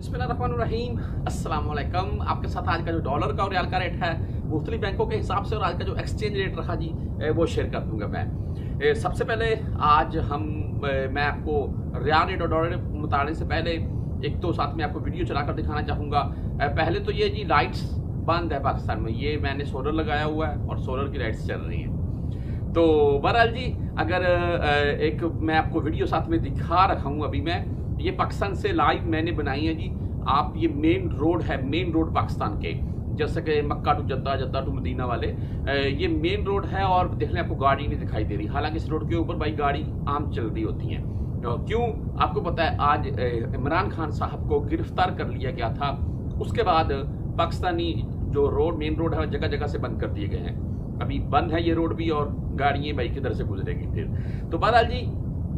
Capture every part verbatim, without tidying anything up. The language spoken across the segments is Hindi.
बिस्मिल्लाहिर्रहमानिर्रहीम, अस्सलाम वालेकुम। आपके साथ आज का जो डॉलर का और रियाल का रेट है मुख्तलिफ बैंकों के हिसाब से और आज का जो एक्सचेंज रेट रहा जी वो शेयर कर दूंगा मैं। सबसे पहले आज हम मैं आपको रियाल रेट और डॉलर रेट बताने से पहले एक तो साथ में आपको वीडियो चलाकर दिखाना चाहूँगा। पहले तो ये जी लाइट्स बंद है पाकिस्तान में, ये मैंने सोलर लगाया हुआ है और सोलर की लाइट्स चल रही हैं। तो बहरहाल जी अगर एक मैं आपको वीडियो साथ में दिखा रखा हूँ, अभी मैं ये पाकिस्तान से लाइव मैंने बनाई है जी। आप ये मेन रोड है, मेन रोड पाकिस्तान के, जैसे कि Mecca to Jeddah, Jeddah to Medina वाले, ये मेन रोड है और देख लें आपको गाड़ी नहीं दिखाई दे रही। हालांकि इस रोड के ऊपर भाई गाड़ी आम चल रही होती है। क्यों आपको पता है, आज इमरान खान साहब को गिरफ्तार कर लिया गया था, उसके बाद पाकिस्तानी जो रोड मेन रोड है जगह जगह से बंद कर दिए गए हैं। अभी बंद है ये रोड भी और गाड़ियाँ भाई किधर से गुजरेगी फिर। तो बहरहाल जी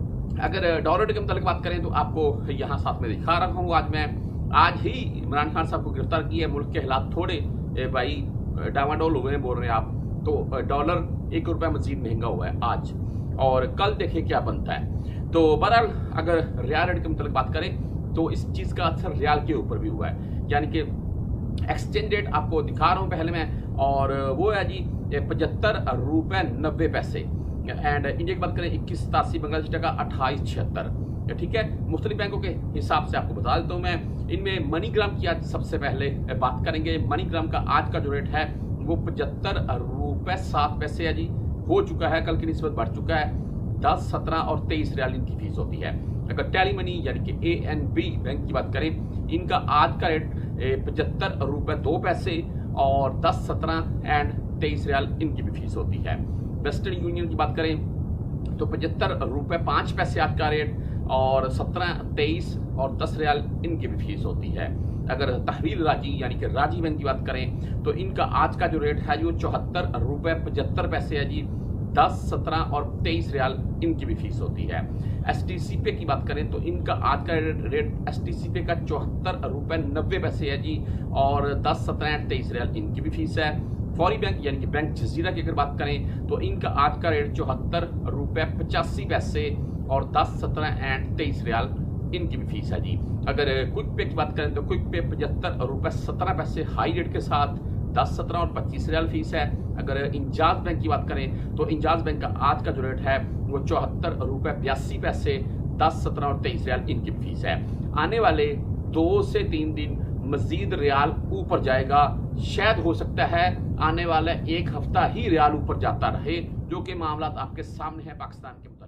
अगर डॉलर के मतलब बात करें तो आपको यहाँ साथ में दिखा रहा हूँ। आज मैं आज ही इमरान खान साहब को गिरफ्तार किया है। मुल्क के हालात थोड़े भाई डावाडोल हुए हैं बोल रहे हैं आप, तो डॉलर एक रुपया मजीद महंगा हुआ है आज, और कल देखें क्या बनता है। तो बहरहाल अगर रियाल रेट के मतलब बात करें तो इस चीज़ का असर रियाल के ऊपर भी हुआ है, यानी कि एक्सचेंज रेट आपको दिखा रहा हूँ पहले मैं, और वो है जी पचहत्तर रुपये नब्बे पैसे एंड इंडिया की बात करें इक्कीस सतासी, बांग्लादेश टका अट्ठाईस छिहत्तर। ठीक है, मुख्तलिफ बैंकों के हिसाब से आपको बता देता हूँ मैं। इनमें मनीग्राम की आज सबसे पहले बात करेंगे। मनीग्राम का आज का जो रेट है वो पचहत्तर रुपये सात पैसे है जी, हो चुका है, कल की निस्बत बढ़ चुका है। दस सत्रह और तेईस रियाल इनकी फीस होती है। अगर टेली मनी यानी कि ए एन बी बैंक की बात करें, इनका आज का रेट पचहत्तर रुपये दो पैसे और दस सत्रह एंड तेईस रियाल इनकी भी फीस होती है। वेस्टर्न यूनियन की बात करें तो पचहत्तर रुपये पाँच पैसे आज का रेट और सत्रह तेईस और दस रियाल इनकी भी फीस होती है। अगर तहवील राजी यानी कि राजी बैंक की बात करें तो इनका आज का जो रेट है वो चौहत्तर रुपये पचहत्तर पैसे है जी, दस सत्रह और तेईस रियाल इनकी भी फीस होती है। एस टी सी पे की बात करें तो इनका आज का रेट एस टी सी पे का चौहत्तर रुपये नब्बे पैसे है जी, और दस सत्रह तेईस रियाल इनकी भी फीस है। फौरी बैंक यानी कि बैंक जजीरा की अगर बात करें तो इनका आज का रेट चौहत्तर रुपये पचासी पैसे और दस सत्रह एंड तेईस रियाल इनकी भी फीस है जी। अगर क्विक पे की बात करें तो क्विक पे पचहत्तर रुपये सत्रह पैसे हाई रेट के साथ दस सत्रह और पच्चीस रियाल फीस है। अगर इंजाज बैंक की बात करें तो इंजाज बैंक का आज का जो रेट है वो चौहत्तर रुपये बयासी पैसे, दस सत्रह और तेईस रियाल इनकी भी फीस है। आने वाले दो से तीन दिन मजीद रियाल ऊपर जाएगा, शायद हो सकता है आने वाला एक हफ्ता ही रियाल ऊपर जाता रहे, जो कि मामला आपके सामने है पाकिस्तान के।